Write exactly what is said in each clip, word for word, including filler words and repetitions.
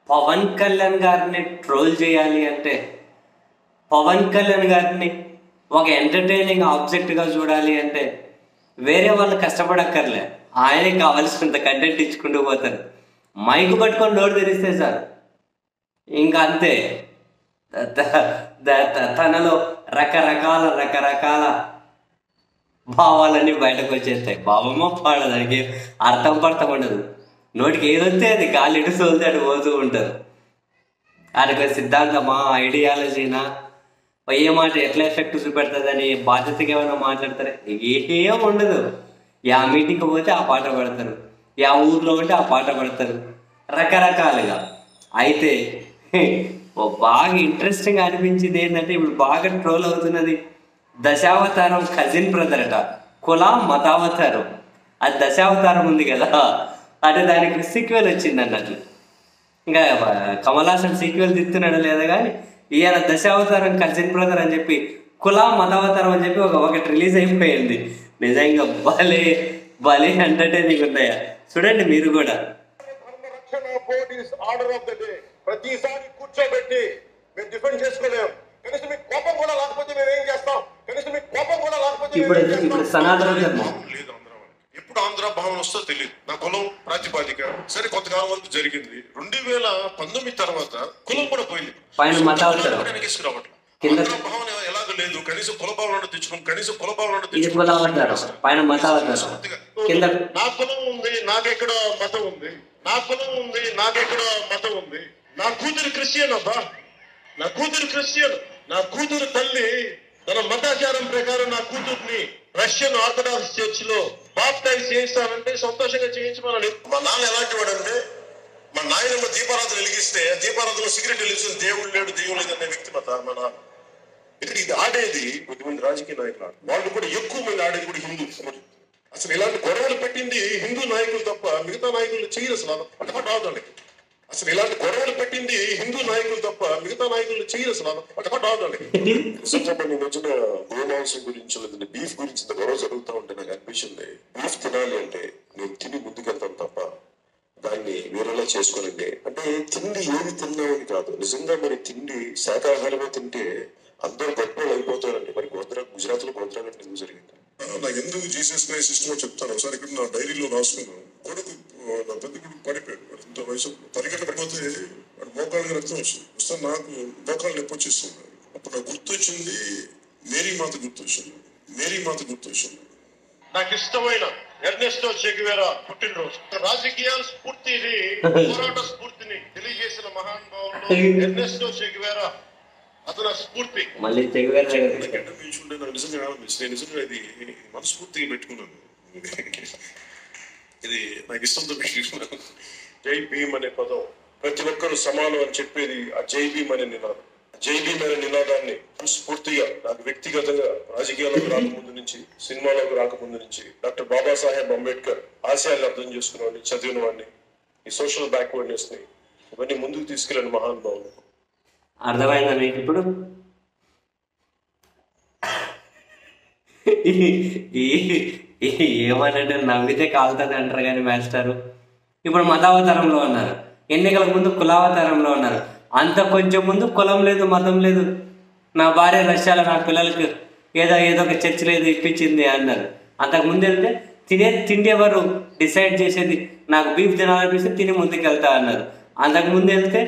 పవన్ కళ్యాణ్ గారిని ట్రోల్ చేయాలి అంటే, పవన్ కళ్యాణ్ గారిని ఒక ఎంటర్టైనింగ్ ఆబ్జెక్ట్గా చూడాలి అంటే వేరే వాళ్ళు కష్టపడక్కర్లే, ఆయనే కావాల్సినంత కంటెంట్ ఇచ్చుకుంటూ పోతారు. మైకు పట్టుకొని నోరు తెరిస్తే సార్ ఇంకా అంతే, తనలో రకరకాల రకరకాల భావాలన్నీ బయటకు వచ్చేస్తాయి. భావమో పాడ దానికి అర్థం పర్థం ఉండదు. నోటికి ఏదొస్తే అది గాలి ఎటు సోలితే అటు పోతూ ఉంటారు. ఆయనకు సిద్ధాంతమా, ఐడియాలజీనా, ఏ మాట ఎట్లా ఎఫెక్ట్ చూపెడుతుందని బాధ్యతగా ఏమైనా మాట్లాడతారు? ఏం ఉండదు. యా మీటింగ్కి పోతే ఆ పాట పడతారు, యా ఊర్లో ఉంటే ఆ పాట పడతారు, రకరకాలుగా. అయితే బాగా ఇంట్రెస్టింగ్ అనిపించింది ఏంటంటే, ఇప్పుడు బాగా ట్రోల్ అవుతున్నది దశావతారం కజిన్ బ్రదర్ అట, కుల మతావతారం. అది దశావతారం ఉంది కదా, అంటే దానికి సీక్వెల్ వచ్చింది అన్నట్లు. ఇంకా కమల్ హాసన్ సీక్వెల్ తిత్తున్నాడు లేదా కానీ, ఈయన దశావతారం కజిన్ బ్రదర్ అని చెప్పి కుల మతావతారం అని చెప్పి ఒక ఒకటి రిలీజ్ అయిపోయింది. నిజంగా భలే భలే ఎంటర్టైనింగ్ ఉన్నాయా చూడండి మీరు కూడా. ప్రతిసారి కూర్చోబెట్టి మేము డిఫెండ్ చేసుకోలేము. కనీసం మీకు కోపం కూడా లేకపోతే మేము ఏం చేస్తాం? కనీసం మీకు కోపం కూడా లేకపోతే ఇప్పుడు ఇప్పుడు సనాతన ధర్మం లేదు. ఆంధ్ర ఎప్పుడు ఆంధ్ర భావన వస్తుందో తెలియదు. నా కులం ప్రాతిపాదిక సరే కొంతకాలం వరకు జరిగింది. రెండు వేల పంతొమ్మిది తర్వాత కులం కూడా పోయింది. పైన మతావతారం తీసుకురావట్లేదు. కింద భావన ఎలాగ లేదు. కనీసం కుల భావన తెచ్చుకుని కనీసం కుల భావన పైన మతావతారం కింద నా కులం ఉంది, నాకెక్కడ మతం ఉంది, నా కులం ఉంది, నాకెక్కడ మతం ఉంది. నా కూతురు క్రిస్టియన్ అబ్బా, నా కూతురు క్రిస్టియన్. నా కూతురు తల్లి తన మతాచారం ప్రకారం నా కూతుర్ని రష్యన్ ఆర్థడాక్స్ చర్చ్ లో బాప్టైజ్ చేయిస్తానంటే సంతోషంగా చేయించమని. మా నాన్న ఎలాంటి వాడు అంటే, మా నాయనమ్మ దీపారాధన వెలిగిస్తే దీపారాధనలో సిగరెట్ వెలిగిస్తుంది, దేవుడు లేడు దేవుడు లేదు అనే వ్యక్తి మా మన. ఇక్కడ ఇది ఆడేది కొద్దిమంది రాజకీయ నాయకులు, వాళ్ళు కూడా ఎక్కువ మంది ఆడేది కూడా హిందూ. అసలు ఇలాంటి గొడవలు పెట్టింది హిందూ నాయకులు తప్ప మిగతా నాయకులు చేయరు. అసలు అటపట ఆవుదండి. అసలు ఇలాంటి గొడవలు పెట్టింది హిందూ నాయకులు తప్ప మిగతా నాయకులు చేయరు. అసలు అటపట ఆవుదండి. నేను వచ్చిన గోమాంసం గురించి లేదంటే బీఫ్ గురించి ఇంత గొడవ జరుగుతూ ఉంటే నాకు అనిపించింది, బీఫ్ తినాలి అంటే నేను తిని ముందుకెళ్తాను తప్ప దాన్ని వేరేలా చేసుకోనండి. అంటే తిండి ఏది తిన్నామని కాదు, నిజంగా మరి తిండి శాకాహారమే తింటే అందరూ గొప్పలు అయిపోతారండి. మరి గోత్ర గుజరాత్ లో గోత్ర ఎందుకు జరిగింది? నాకు ఎందుకు జీసస్ క్రైస్ట్ ఇష్టమో చెప్తాను. ఒకసారి ఇక్కడ నా డైరీలో రాసుకున్నాను. కొడుకు నా పెద్ద కొడుకు పడిపోయాడు. వాడు ఇంత వయసు పరిగెట్ట పడిపోతే వాడు మోకాళ్ళకి రక్తం వస్తుంది. వస్తే నాకు మోకాళ్ళు నొప్పి వచ్చేస్తుంది. అప్పుడు నాకు గుర్తొచ్చింది మేరీ మాత, గుర్తొచ్చింది మేరీ మాత గుర్తొచ్చింది. నాకు ఇష్టమైన ఎర్నెస్టో చే గెవేరా పుట్టినరోజు. రాజకీయాల స్ఫూర్తిని, పోరాట స్ఫూర్తిని తెలియజేసిన మహానుభావుడు ఎర్నెస్టో చే గెవేరా. అతను స్ఫూర్తి. మళ్ళీ నిజంగా నిజంగా ఇది మనస్ఫూర్తిగా పెట్టుకున్నాను. ఇది నాకు ఇష్టంతో పెట్టుకున్నాను. జై భీమ్ అనే పదం ప్రతి ఒక్కరు సమానం అని చెప్పేది ఆ జై భీమ్ అనే నినాదం. జై భీమ్ అనే నినాదాన్ని మనస్ఫూర్తిగా నాకు వ్యక్తిగతంగా రాజకీయాల్లోకి రాకముందు నుంచి, సినిమాలోకి రాకముందు నుంచి డాక్టర్ బాబాసాహెబ్ అంబేద్కర్ ఆశయాన్ని అర్థం చేసుకున్న వాడిని, చదివిన వాడిని, ఈ సోషల్ బ్యాక్వర్డ్నెస్ ని ఇవన్నీ ముందుకు తీసుకెళ్ళిన మహానుభావులు. అర్థమైందా మీకు ఇప్పుడు? ఏమనంటే నవ్వితే కాలుతుంది అంటారు కానీ మాస్టారు. ఇప్పుడు మతావతారంలో ఉన్నారు, ఎన్నికల ముందు కులావతారంలో ఉన్నారు. అంత కొంచెం ముందు కులం లేదు, మతం లేదు, నా భార్య రష్యాలో నా పిల్లలకి ఏదో ఏదో ఒక చర్చ లేదు ఇప్పించింది అన్నారు. అంతకుముందు వెళ్తే తినే తిండి ఎవరు డిసైడ్ చేసేది, నాకు బీఫ్ తినాలనిపిస్తే తిని ముందుకు వెళ్తా అన్నారు. అంతకుముందు వెళ్తే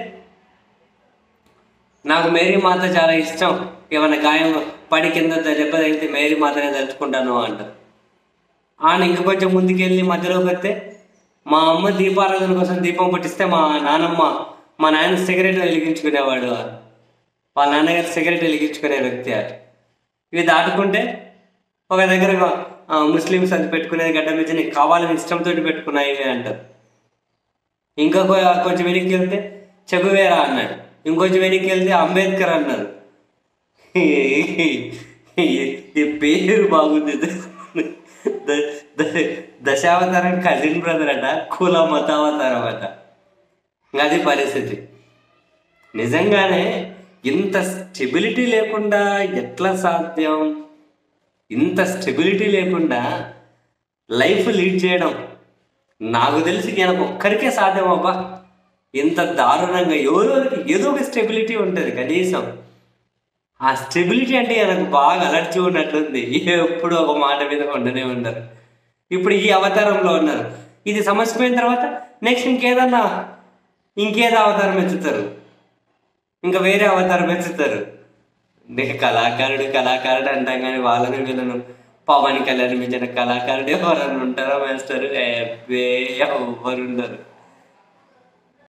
నాకు మేరీ మాత చాలా ఇష్టం, ఏమైనా గాయం పడి కింద దెబ్బ తగిలితే మేరీ మాతనే తలుచుకుంటాను అంటారు. ఆయన ఇంక కొంచెం ముందుకెళ్ళి మధ్యలోకి వస్తే మా అమ్మ దీపారాధన కోసం దీపం పట్టిస్తే మా నానమ్మ మా నాయన సిగరెట్ వెలిగించుకునేవాడు, వాళ్ళ నాన్నగారు సిగరెట్ వెలిగించుకునే వ్యక్తి. ఇవి దాటుకుంటే ఒక దగ్గర ముస్లిమ్స్ అది పెట్టుకునేది గడ్డ మీద నీకు కావాలని ఇష్టంతో పెట్టుకున్నాయి అంటారు. ఇంకా కొంచెం వెనక్కి వెళ్తే చెగువేరా అన్నాడు, ఇంకొంచెం వెనక్కి వెళ్తే అంబేద్కర్ అన్నారు. ఈ పేరు బాగుంది, దశావతారం కజిన్ బ్రదర్ అట, కుల మతావతారం అట. అది పరిస్థితి. నిజంగానే ఇంత స్టెబిలిటీ లేకుండా ఎట్లా సాధ్యం? ఇంత స్టెబిలిటీ లేకుండా లైఫ్ లీడ్ చేయడం నాకు తెలిసి ఈయనకు ఒక్కరికే సాధ్యం అబ్బా. ఇంత దారుణంగా ఎవరికి ఏదో ఒక స్టెబిలిటీ ఉంటుంది కనీసం. ఆ స్టెబిలిటీ అంటే నాకు బాగా అలర్జీ ఉన్నట్లుంది. ఎప్పుడు ఒక మాట మీద ఉండనే ఉండరు. ఇప్పుడు ఈ అవతారంలో ఉన్నారు, ఇది సమస్య పోయిన తర్వాత నెక్స్ట్ ఇంకేదన్నా ఇంకేదో అవతారం ఎత్తుతారు, ఇంకా వేరే అవతారం ఎత్తుతారు. నేను కళాకారుడు కళాకారుడు అంటాం కానీ వాళ్ళని వీళ్ళను పవన్ కళ్యాణ్ మించిన కళాకారుడు ఎవరన్నా ఉంటారా మాస్టర్? ఎవ్వరు ఉండరు.